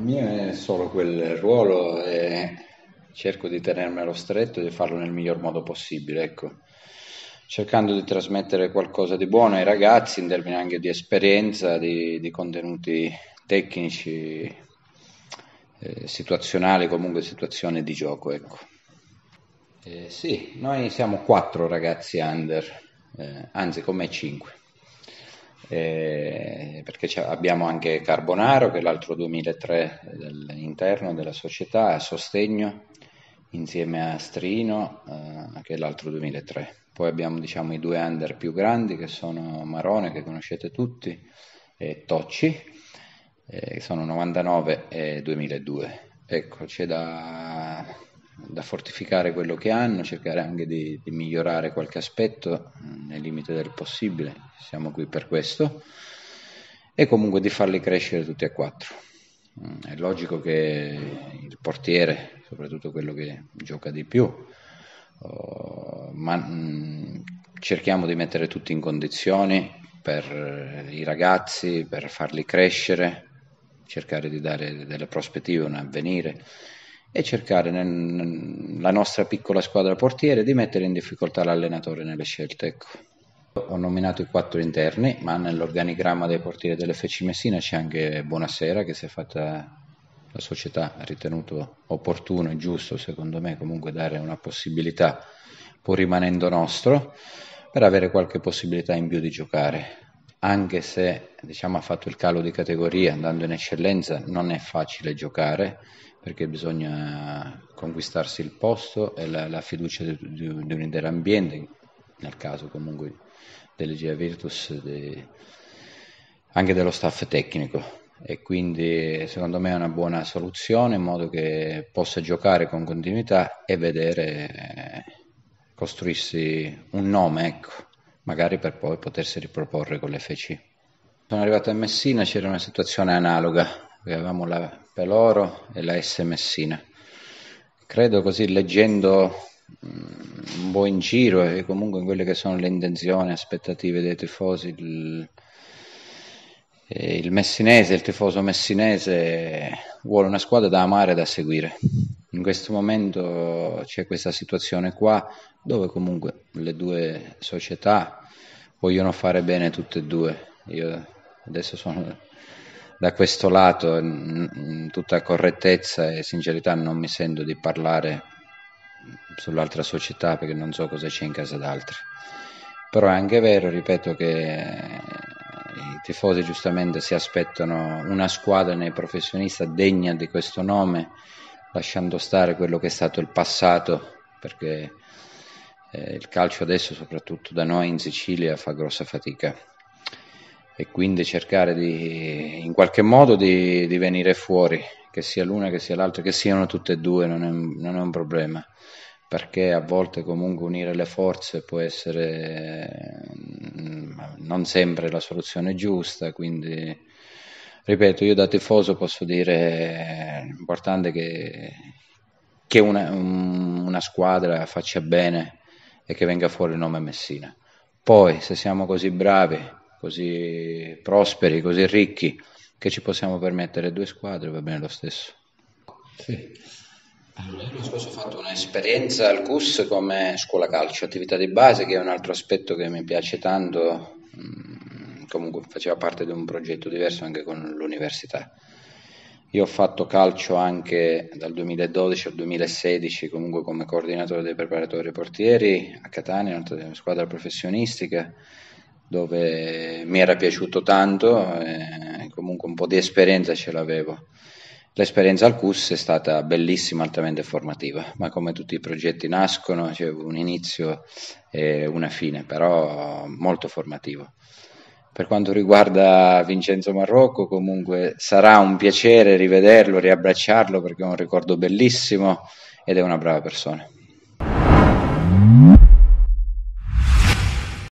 mio è solo quel ruolo e cerco di tenermelo stretto e di farlo nel miglior modo possibile, ecco. Cercando di trasmettere qualcosa di buono ai ragazzi in termini anche di esperienza, di contenuti tecnici, situazionali, comunque situazioni di gioco, ecco. Sì, noi siamo 4 ragazzi under, anzi come 5. Perché abbiamo anche Carbonaro, che è l'altro 2003 dell'interno della società, a sostegno, insieme a Strino, che è l'altro 2003. Poi abbiamo, diciamo, i 2 under più grandi, che sono Marone, che conoscete tutti, e Tocci, che sono 99 e 2002. Ecco, c'è da fortificare quello che hanno, cercare anche di migliorare qualche aspetto nei limiti del possibile, siamo qui per questo, e comunque di farli crescere tutti e 4. È logico che il portiere, soprattutto quello che gioca di più, ma cerchiamo di mettere tutti in condizioni per i ragazzi, per farli crescere, cercare di dare delle prospettive, un avvenire e cercare nella nostra piccola squadra portiere di mettere in difficoltà l'allenatore nelle scelte. Ecco. Ho nominato i 4 interni, ma nell'organigramma dei portieri dell'FC Messina c'è anche Buonasera, che si è fatta, la società ha ritenuto opportuno e giusto, secondo me, comunque dare una possibilità, pur rimanendo nostro, per avere qualche possibilità in più di giocare. Anche se, diciamo, ha fatto il calo di categoria andando in eccellenza, non è facile giocare, perché bisogna conquistarsi il posto e la fiducia di un intero ambiente, nel caso comunque dell'Egea Virtus, anche dello staff tecnico, e quindi secondo me è una buona soluzione in modo che possa giocare con continuità e vedere costruirsi un nome, ecco, magari per poi potersi riproporre con l'FC. Sono arrivato a Messina, c'era una situazione analoga, avevamo la Peloro e la S Messina. Credo, così leggendo un po' in giro e comunque in quelle che sono le intenzioni, aspettative dei tifosi, il messinese, il tifoso messinese vuole una squadra da amare e da seguire. In questo momento c'è questa situazione qua dove comunque le due società vogliono fare bene tutte e due. Io adesso sono da questo lato, in tutta correttezza e sincerità, non mi sento di parlare sull'altra società perché non so cosa c'è in casa d'altri. Però è anche vero, ripeto, che i tifosi giustamente si aspettano una squadra nei professionisti degna di questo nome, lasciando stare quello che è stato il passato, perché il calcio adesso, soprattutto da noi in Sicilia, fa grossa fatica, e quindi cercare in qualche modo di venire fuori, che sia l'una che sia l'altra, che siano tutte e due, non è un problema, perché a volte comunque unire le forze può essere non sempre la soluzione giusta, quindi ripeto, io da tifoso posso dire l'importante è che una squadra faccia bene e che venga fuori il nome Messina. Poi se siamo così bravi, così prosperi, così ricchi, che ci possiamo permettere 2 squadre, va bene lo stesso. Sì. Allora, l'anno scorso ho fatto un'esperienza al CUS come scuola calcio, attività di base, che è un altro aspetto che mi piace tanto, comunque faceva parte di un progetto diverso anche con l'università. Io ho fatto calcio anche dal 2012 al 2016, comunque come coordinatore dei preparatori portieri a Catania, una squadra professionistica, dove mi era piaciuto tanto e comunque un po' di esperienza ce l'avevo. L'esperienza al CUS è stata bellissima, altamente formativa, ma come tutti i progetti nascono, c'è un inizio e una fine, però molto formativo. Per quanto riguarda Vincenzo Marrocco, comunque sarà un piacere rivederlo, riabbracciarlo, perché è un ricordo bellissimo ed è una brava persona.